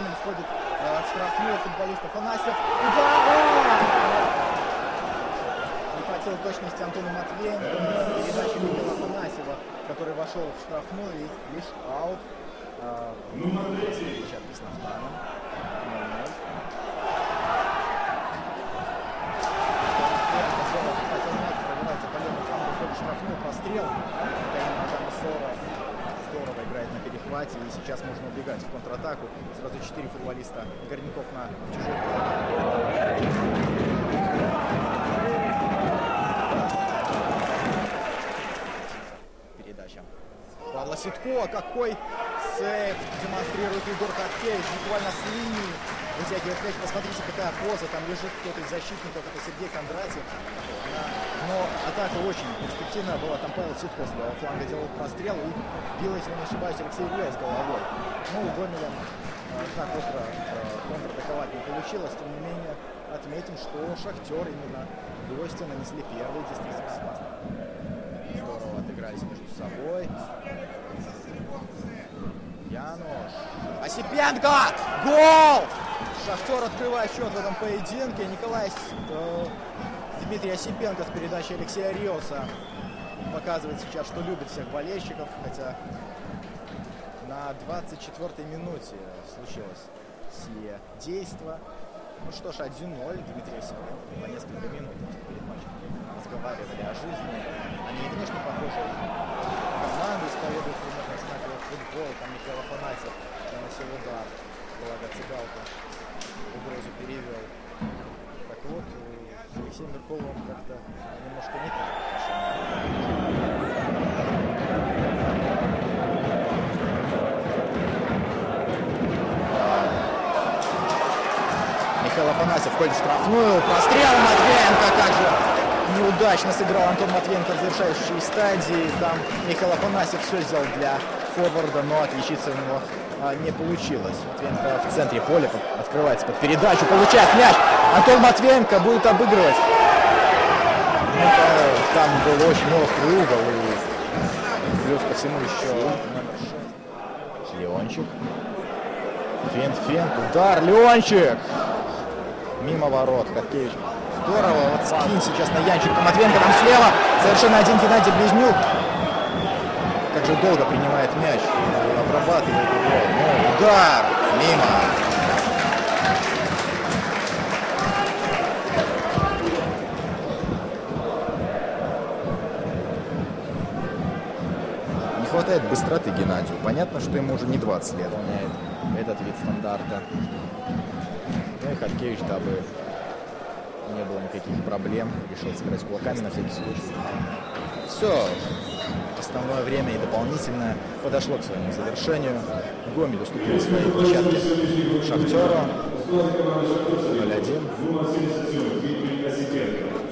Гомель входит в штрафную футболиста Афанасьев. Удар! Не хватило точности Антону Матвеенко. Передача Михаила Афанасьева, который вошел в штрафную, и лишь аут. Перчатки с Нафтаном. 0-0. Штрафной прострел. Здорово играет на перехвате, и сейчас можно убегать в контратаку. Сразу 4 футболиста Горняков на чужой передача. Павла Ситко, какой сейв демонстрирует Егор Хаткевич, буквально с линии вытягивает мяч. Посмотрите, какая поза, там лежит кто-то из защитников, это Сергей Кондратьев. Но атака очень перспективная была, там Павел Ситко с левого фланга делал прострел и бил, если не ошибаюсь, Алексей Илья с головой. Ну, у Гомеля так остро контратаковать не получилось, тем не менее отметим, что Шахтер именно гости нанесли первый действительно классно. Здорово отыгрались между собой. Янош. Осипенко! Гол! Шахтер открывает счет в этом поединке. Дмитрий Осипенко с передачи Алексея Риоса показывает сейчас, что любит всех болельщиков, хотя на 24-й минуте случилось сие действо. Ну что ж, 1-0. Дмитрий Осипенко по несколько минут перед матчем разговаривали о жизни. Они внешне похожи. Команду исповедуют примерно одинаковый футбол. Там Михаил Афанасьев наносил удар. Благо Цыгалка угрозу перевел. Так вот, с Алексеем Меркуловым как-то немножко не так. Михаил Афанасьев входит в штрафную. Прострел Матвеенко, как же неудачно сыграл Антон Матвеенко в завершающей стадии. Там Михаил Афанасьев все сделал для форварда, но отличиться у него не получилось. Матвеенко в центре поля открывается под передачу, получает мяч. Антон Матвеенко будет обыгрывать. Там был очень острый угол, и плюс ко всему еще номер 6. Леончик. Финт, удар, Леончик! Мимо ворот, Хаткевич. Здорово, вот скин сейчас на Янченко. Матвеенко там слева, совершенно один Геннадий Близнюк. Как же долго принимает мяч, обрабатывает его. Ну, удар, мимо. Не хватает быстроты Геннадию. Понятно, что ему уже не 20 лет. Он этот вид стандарта. Ну и Хаткевич, дабы не было никаких проблем, решил сыграть кулаками на всякий случай. Все. Основное время и дополнительное подошло к своему завершению. Гомель уступил своей площадке Шахтеру 0-1.